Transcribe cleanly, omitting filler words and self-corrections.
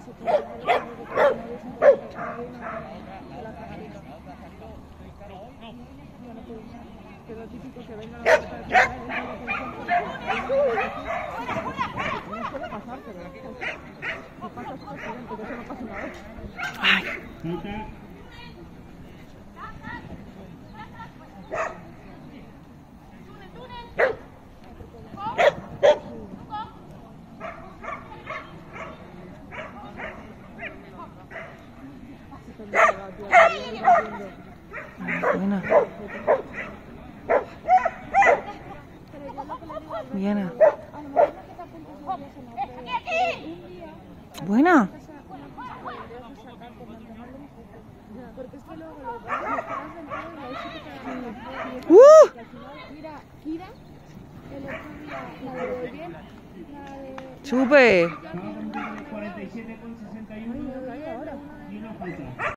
Pero típico que venga la puerta de casa no puede pasar, pero si pasa es accidente, que eso no pasa una vez. Ay. Buena. Viena. Buena. Mira, Kira, el otro día, la de bien, la de... Chupe.